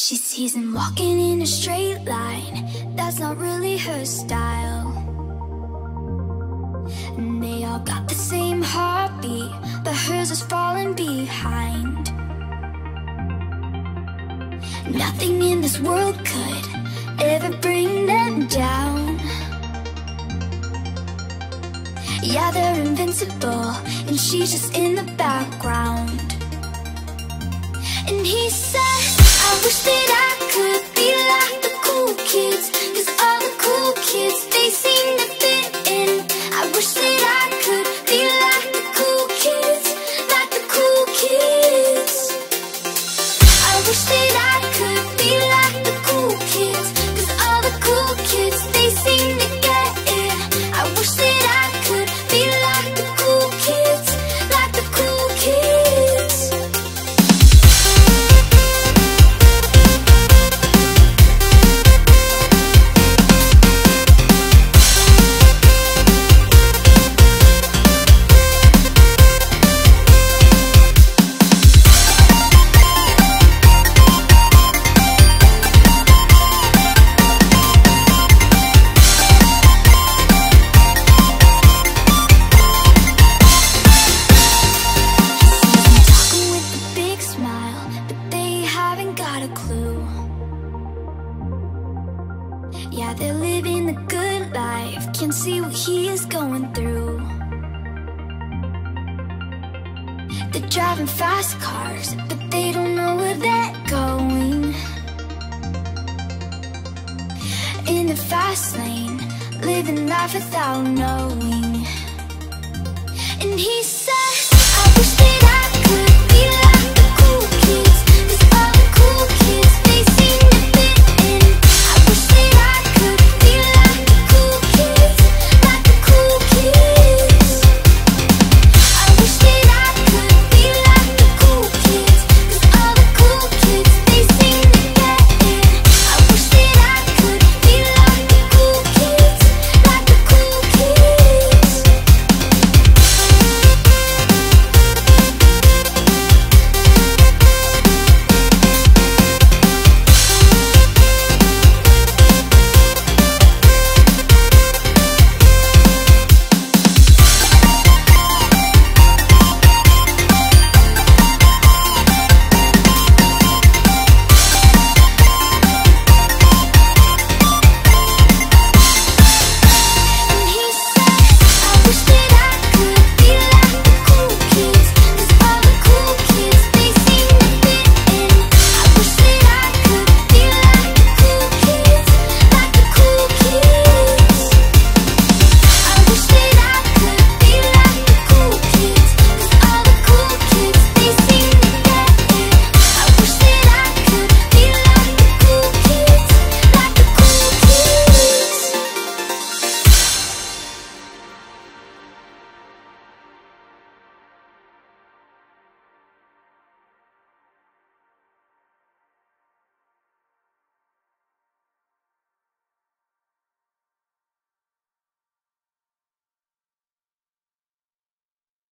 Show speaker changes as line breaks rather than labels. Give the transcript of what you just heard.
She sees him walking in a straight line, that's not really her style. And they all got the same heartbeat, but hers is falling behind. Nothing in this world could ever bring them down. Yeah, they're invincible, and she's just in the background. And he says, I wish that I could be like the cool kids, 'cause all the cool kids, they seem to fit in. I wish that I could be like the cool kids, like the cool kids. I wish that I could be like the cool kids, 'cause all the cool kids, they seem to get it. I wish that I could be like the cool kids, like the cool kids. Yeah, they're living the good life, can't see what he is going through. They're driving fast cars, but they don't know where they're going. In the fast lane, living life without knowing. And he said,